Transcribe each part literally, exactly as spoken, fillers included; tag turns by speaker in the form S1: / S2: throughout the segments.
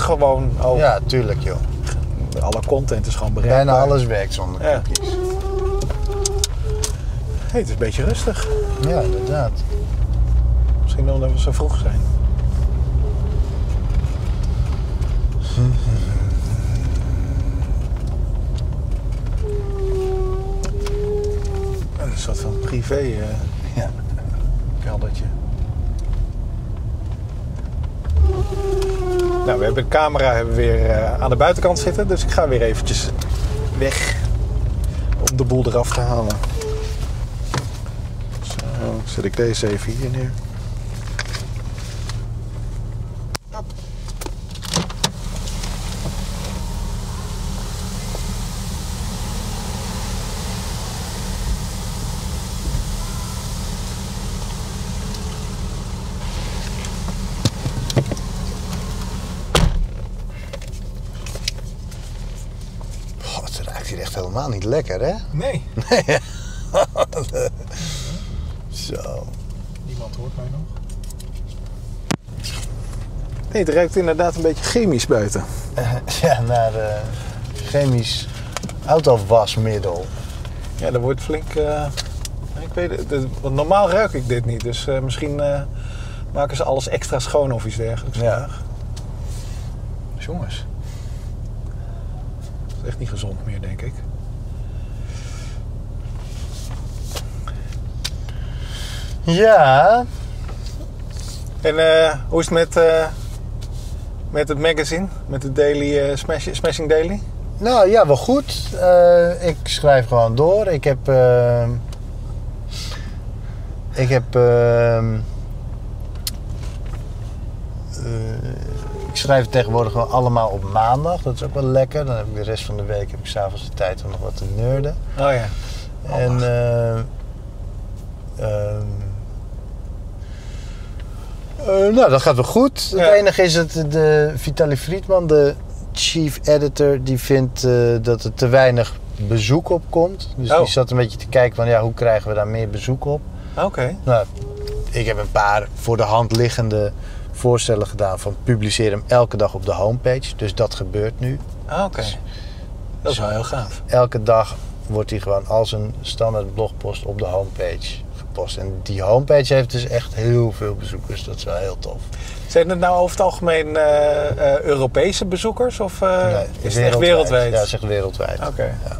S1: gewoon ook.
S2: Ja, tuurlijk joh.
S1: Alle content is gewoon bereikbaar.
S2: Bijna alles werkt zonder
S1: Ja.
S2: cookies.
S1: Hey, het is een beetje rustig.
S2: Ja, inderdaad.
S1: Misschien omdat we zo vroeg zijn. Een soort van privé uh,
S2: Ja.
S1: keldertje. Nou, we hebben de camera hebben we weer uh, aan de buitenkant zitten, dus ik ga weer eventjes weg om de boel eraf te halen. Zo, zet ik deze even hier neer.
S2: Helemaal niet lekker, hè?
S1: Nee.
S2: Nee. Zo.
S1: Niemand hoort mij nog. Nee, het ruikt inderdaad een beetje chemisch buiten.
S2: Uh, ja, naar uh, chemisch autowasmiddel.
S1: Ja, dat wordt flink... Uh, ik weet het, het, want normaal ruik ik dit niet. Dus uh, misschien uh, maken ze alles extra schoon of iets dergelijks
S2: ja.
S1: vandaag. Dus jongens. Dat is echt niet gezond meer, denk ik.
S2: Ja.
S1: En uh, hoe is het met, uh, met het magazine? Met de Daily, uh, Smash, Smashing Daily?
S2: Nou ja, wel goed. Uh, ik schrijf gewoon door. Ik heb... Uh, ik heb... Uh, uh, ik schrijf het tegenwoordig gewoon allemaal op maandag. Dat is ook wel lekker. Dan heb ik de rest van de week heb ik 's avonds de tijd om nog wat te nerden.
S1: Oh ja. Oh,
S2: en... Uh, uh, Uh, nou, dat gaat wel goed. Ja. Het enige is dat de Vitaly Friedman, de chief editor, die vindt uh, dat er te weinig bezoek op komt. Dus oh. die zat een beetje te kijken van, ja, hoe krijgen we daar meer bezoek op?
S1: Oké. Okay.
S2: Nou, ik heb een paar voor de hand liggende voorstellen gedaan van publiceer hem elke dag op de homepage. Dus dat gebeurt nu.
S1: Ah, oké. Okay. Dat is wel heel gaaf.
S2: Elke dag wordt hij gewoon als een standaard blogpost op de homepage gepost. En die homepage heeft dus echt heel veel bezoekers. Dat is wel heel tof.
S1: Zijn het nou over het algemeen uh, uh, Europese bezoekers? Of uh,
S2: nee,
S1: is het echt wereldwijd?
S2: Ja, het is echt wereldwijd.
S1: Oké. Okay.
S2: Ja.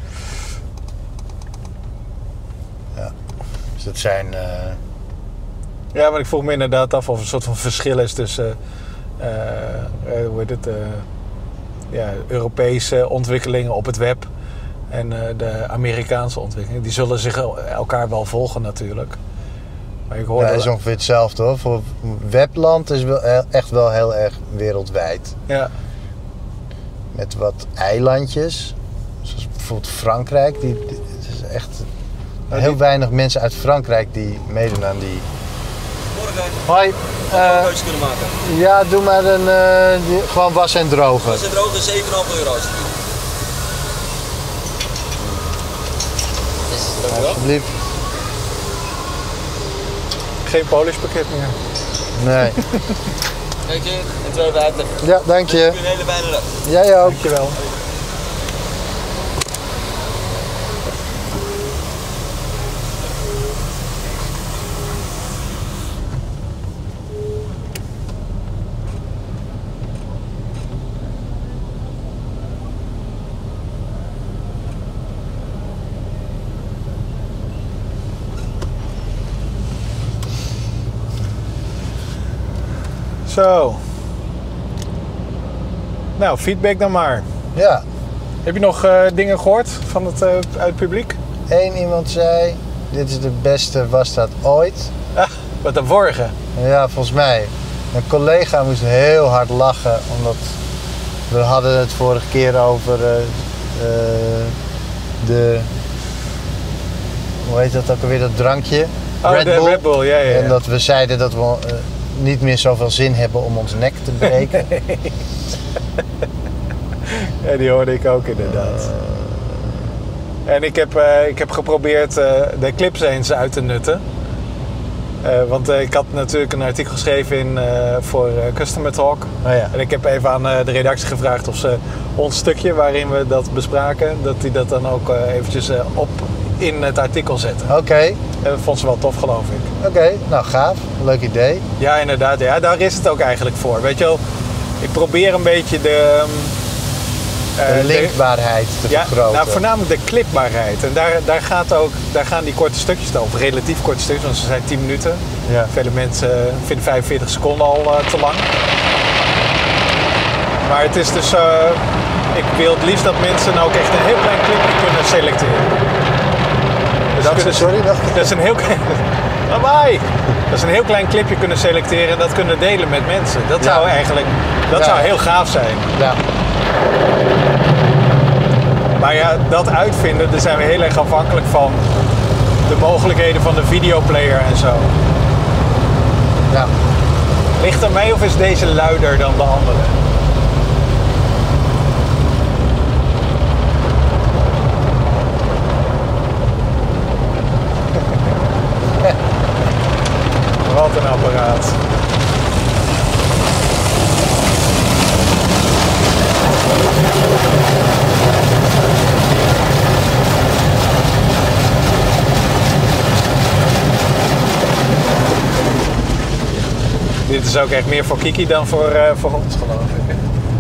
S2: Ja. Dus dat zijn... Uh...
S1: Ja, maar ik vroeg me inderdaad af of er een soort van verschil is tussen... Uh, uh, hoe heet het? Uh, ja, Europese ontwikkelingen op het web... en uh, de Amerikaanse ontwikkelingen. Die zullen zich elkaar wel volgen natuurlijk. Maar ik hoorde
S2: ja, dat is ongeveer hetzelfde hoor. Voor webland is wel echt wel heel erg wereldwijd.
S1: Ja.
S2: Met wat eilandjes. Zoals bijvoorbeeld Frankrijk. Die, die, het is echt
S1: nou,
S2: heel
S1: die...
S2: weinig mensen uit Frankrijk die meedoen aan die...
S3: Morgen.
S2: Hoi.
S3: Wat uh, keuzes kunnen maken?
S2: Ja, doe maar een... Uh, die, gewoon was en drogen.
S3: Was en drogen is zeven komma vijf euro.
S2: Ja, alsjeblieft.
S1: Geen Polish pakket meer.
S2: Nee.
S3: Kijk je, en twee buiten.
S2: Ja, dank je.
S3: Een hele fijne dag.
S2: Jij ook.
S1: Dankjewel. Zo. Nou, feedback dan maar.
S2: Ja.
S1: Heb je nog uh, dingen gehoord van het, uh, uit het publiek?
S2: Eén iemand zei, dit is de beste wasstraat ooit.
S1: Ah, wat de vorige.
S2: Ja, volgens mij. Een collega moest heel hard lachen, omdat we hadden het vorige keer over uh, uh, de... Hoe heet dat ook alweer, dat drankje?
S1: Oh,
S2: Red
S1: de
S2: Bull.
S1: Red Bull, ja, ja, ja.
S2: En dat we zeiden dat we uh, niet meer zoveel zin hebben om ons nek te breken.
S1: Nee. Ja, die hoorde ik ook inderdaad. Uh... En ik heb, uh, ik heb geprobeerd uh, de clips eens uit te nutten. Uh, want uh, ik had natuurlijk een artikel geschreven in, uh, voor uh, Customer Talk.
S2: Oh ja.
S1: En ik heb even aan uh, de redactie gevraagd of ze ons stukje waarin we dat bespraken, dat die dat dan ook uh, eventjes uh, op in het artikel zetten.
S2: Oké. Okay.
S1: En dat vond ze wel tof, geloof ik.
S2: Oké, okay. Nou gaaf. Leuk idee.
S1: Ja, inderdaad. Ja, daar is het ook eigenlijk voor. Weet je wel, ik probeer een beetje de...
S2: Uh, de linkbaarheid te
S1: ja,
S2: vergroten.
S1: Nou, voornamelijk de clipbaarheid. En daar, daar, gaat ook, daar gaan die korte stukjes over. Relatief korte stukjes, want ze zijn tien minuten.
S2: Ja.
S1: Vele mensen vinden vijfenveertig seconden al uh, te lang. Maar het is dus... Uh, ik wil het liefst dat mensen ook echt een heel klein clipje kunnen selecteren. Dus
S2: dat
S1: kunnen,
S2: sorry, dat?
S1: dat is een heel klein... Lawaai! Dat is een heel klein clipje kunnen selecteren en dat kunnen delen met mensen. Dat
S2: ja.
S1: zou eigenlijk... Dat ja. zou heel gaaf zijn.
S2: Ja.
S1: Maar ja, dat uitvinden, daar zijn we heel erg afhankelijk van de mogelijkheden van de videoplayer en zo.
S2: Ja.
S1: Ligt er mee of is deze luider dan de andere? Wat een apparaat. Dit is ook echt meer voor Kiki dan voor, uh, voor ons, geloof ik.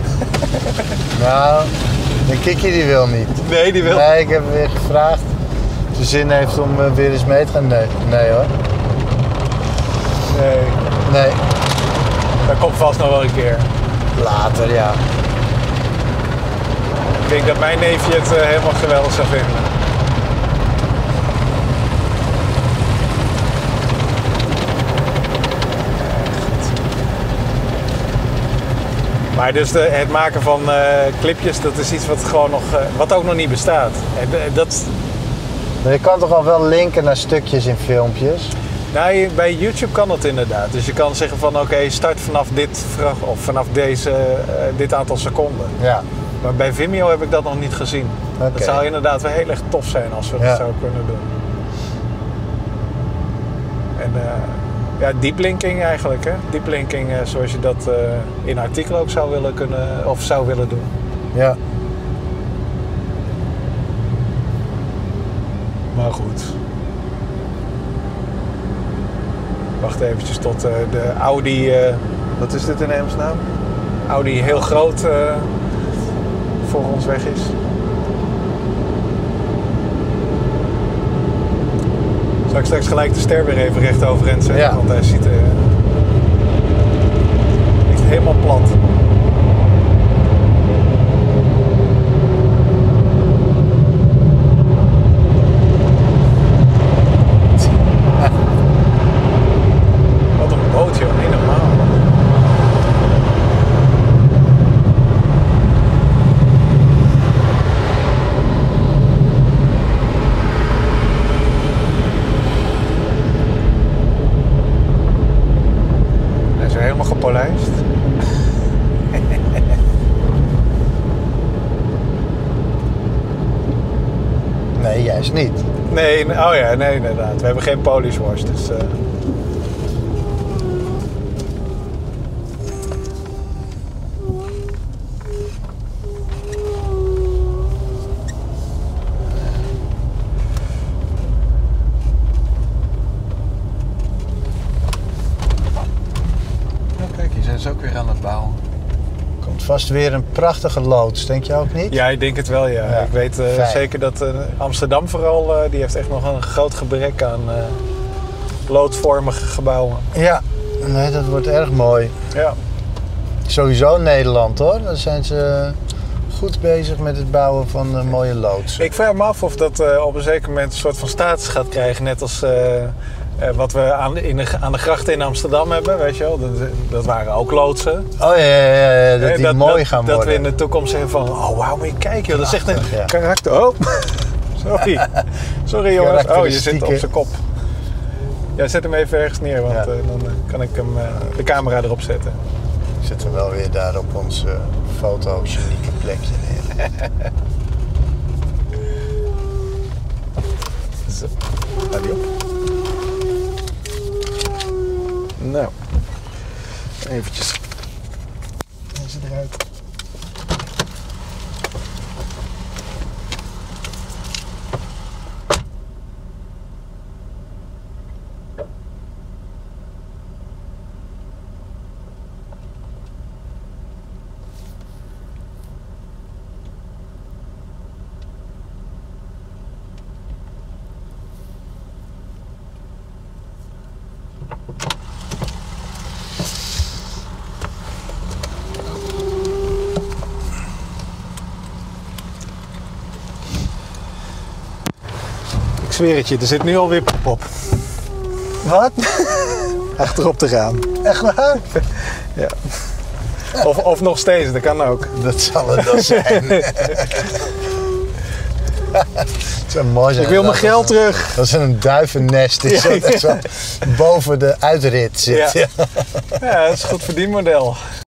S2: Nou, de Kiki die wil niet.
S1: Nee, die wil
S2: Nee, ik heb weer gevraagd of ze zin heeft om uh, weer eens mee te gaan. Nee, nee hoor.
S1: Nee.
S2: Nee.
S1: Dat komt vast nog wel een keer.
S2: Later, ja.
S1: Ik denk dat mijn neefje het uh, helemaal geweldig zou vinden. Maar dus de, het maken van uh, clipjes, dat is iets wat gewoon nog, uh, wat ook nog niet bestaat. En, uh, dat...
S2: Maar je kan toch al wel linken naar stukjes in filmpjes?
S1: Nou, bij YouTube kan dat inderdaad. Dus je kan zeggen van oké, okay, start vanaf dit of vanaf deze, uh, dit aantal seconden.
S2: Ja.
S1: Maar bij Vimeo heb ik dat nog niet gezien. Okay. Dat zou inderdaad wel heel erg tof zijn als we ja. dat zouden kunnen doen. En uh, ja, deep linking eigenlijk, hè? Deep linking uh, zoals je dat uh, in artikelen ook zou willen kunnen of zou willen doen.
S2: Ja.
S1: Maar goed. Wacht eventjes tot uh, de Audi, uh, wat is dit in hemelsnaam? Audi heel groot uh, voor ons weg is. Zal ik straks gelijk de ster weer even recht overeind zetten?
S2: Ja.
S1: Want hij ziet uh, echt helemaal plat. Wat een boot, joh. Niet normaal. Helemaal gepolijst.
S2: Nee, juist niet.
S1: Nee, oh ja, nee inderdaad. We hebben geen polish wash, dus... Uh... is ook weer aan het bouwen.
S2: Komt vast weer een prachtige loods, denk je ook niet?
S1: Ja, ik denk het wel, ja. ja ik weet uh, zeker dat uh, Amsterdam vooral, uh, die heeft echt nog een groot gebrek aan uh, loodvormige gebouwen.
S2: Ja, nee, dat wordt erg mooi.
S1: Ja.
S2: Sowieso Nederland, hoor. Daar zijn ze goed bezig met het bouwen van uh, mooie loods.
S1: Ik vraag me af of dat uh, op een zeker moment een soort van status gaat krijgen, net als... Uh, Uh, wat we aan de, in de, aan de grachten in Amsterdam hebben, weet je wel, dat, dat waren ook loodsen.
S2: Oh ja, ja, ja, dat die dat, mooi gaan
S1: dat,
S2: worden.
S1: Dat we in de toekomst zeggen van, oh wauw, moet je kijken, joh, dat is echt een ja. karakter. Oh, sorry. Sorry jongens. Oh, je zit op zijn kop. Ja, zet hem even ergens neer, want ja. uh, dan uh, kan ik hem, uh, de camera erop zetten.
S2: Ik zet hem wel weer daar op ons uh, foto-genieke plekje neer.
S1: Zo, laat die op. Nou, eventjes deze eruit. Ik zweer het je, er zit nu alweer pop op.
S2: Wat?
S1: Achterop te gaan.
S2: Echt waar?
S1: Ja. Of, of nog steeds, dat kan ook.
S2: Dat zal het dan zijn. Het zou mooi zijn.
S1: Ik wil mijn
S2: dat
S1: geld
S2: het een-
S1: terug.
S2: Dat is een duivennest is
S1: Ja,
S2: dat er zo boven de uitrit zit.
S1: Ja. Ja, dat is een goed verdienmodel.